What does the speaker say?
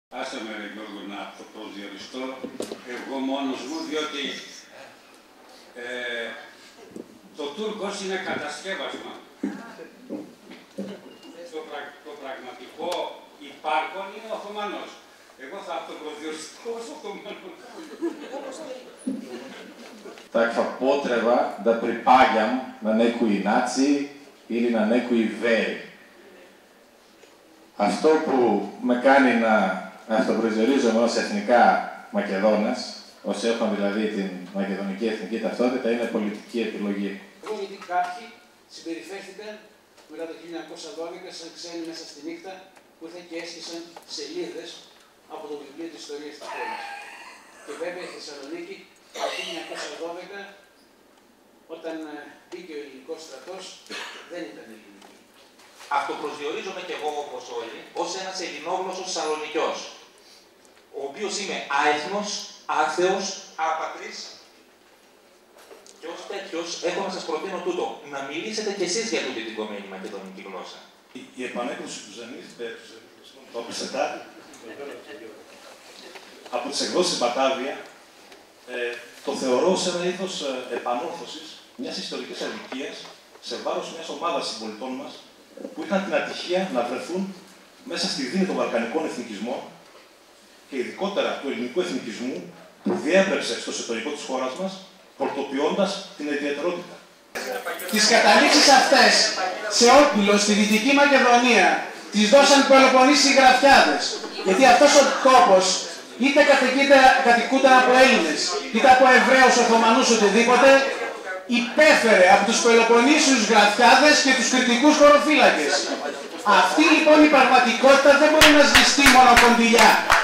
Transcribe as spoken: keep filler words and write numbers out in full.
Άσε με ρε Γιώργο να το προσδιοριστώ εγώ μόνος μου, διότι ε, το Τούρκος είναι κατασκεύασμα. Το, πρα, το πραγματικό υπάρχον είναι ο Οθωμανός. Εγώ θα αυτοπροσδιοριστώ ως Οθωμανός. Takva potreba da pripadam na nekoj naciji ili na nekoj veri. Αυτό που με κάνει να αυτοπροσδιορίζομαι ως εθνικά Μακεδόνας, ως έχω δηλαδή την μακεδονική εθνική ταυτότητα, είναι πολιτική επιλογή. Εγώ γιατί κάποιοι συμπεριφέρθηκαν μετά το χίλια εννιακόσια δώδεκα σαν ξένοι μέσα στη νύχτα που ήρθαν και έσκησαν σελίδες από το βιβλίο της ιστορίας της πόλης. Και βέβαια η Θεσσαλονίκη το χίλια εννιακόσια δώδεκα, όταν μπήκε ο ελληνικός στρατός, δεν ήταν ελληνική. Αυτοπροσδιορίζομαι κι εγώ όπως όλοι ως ένας ελληνόγλωσσος Θεσσαλονικιός, ο οποίος είμαι άεθνος, άθεος, άπατρης και ως τέτοιος έχω να σας προτείνω τούτο, να μιλήσετε κι εσείς για τούτη την κομμένη μακεδονική γλώσσα. Η, η επανέκδοση του Ζενής, το Πισετά, από τις εκδόσεις Μπατάβια, ε, το θεωρώ σε ένα είδος ε, επανόρθωσης μιας ιστορικής αδικίας σε βάρος μιας ομάδας συμπολιτών μας που είχαν την ατυχία να βρεθούν μέσα στη δίνη των βαλκανικών εθνικισμών και ειδικότερα του ελληνικού εθνικισμού που διέπρεψε στο εσωτερικό της χώρας μας, πορτοποιώντας την ιδιαιτερότητα. Τις καταλήξεις αυτές σε όπιλο στη Δυτική Μακεδονία τις δώσαν οι Πελοποννήσιοι γραφιάδες, γιατί αυτός ο τόπος είτε κατοικούνταν από Έλληνες, είτε από Εβραίους, Οθωμανούς, οτιδήποτε, υπέφερε από τους Πελοποννήσιους γραφιάδες και τους κριτικούς χωροφύλακες. Αυτή λοιπόν η πραγματικότητα δεν μπορεί να σβηστεί μόνο κοντιλιά.